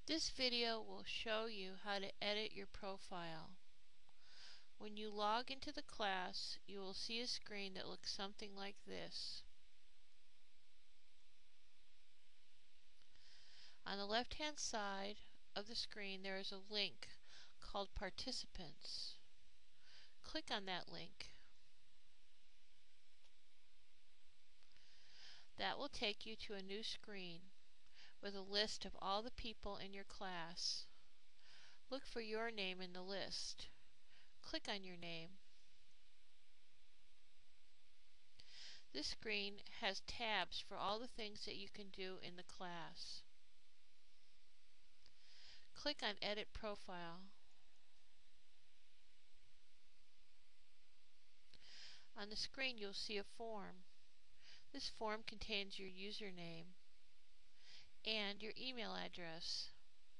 This video will show you how to edit your profile. When you log into the class, you will see a screen that looks something like this. On the left-hand side of the screen there is a link called Participants. Click on that link. That will take you to a new screen with a list of all the people in your class. Look for your name in the list. Click on your name. This screen has tabs for all the things that you can do in the class. Click on Edit Profile. On the screen you'll see a form. This form contains your username and your email address.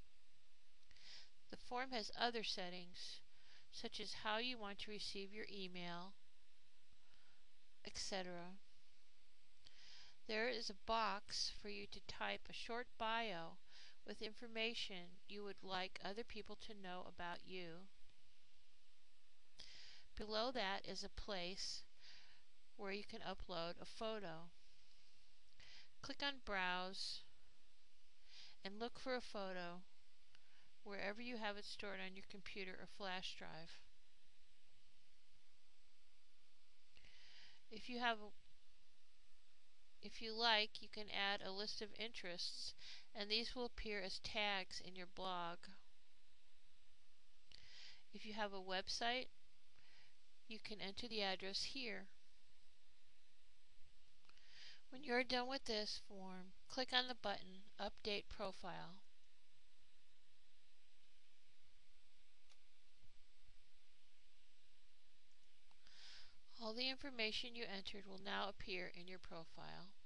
The form has other settings, such as how you want to receive your email, etc. There is a box for you to type a short bio with information you would like other people to know about you. Below that is a place where you can upload a photo. Click on Browse and look for a photo wherever you have it stored on your computer or flash drive. If you like, you can add a list of interests, and these will appear as tags in your blog. If you have a website, you can enter the address here. When you're done with this form, click on the button Update Profile. All the information you entered will now appear in your profile.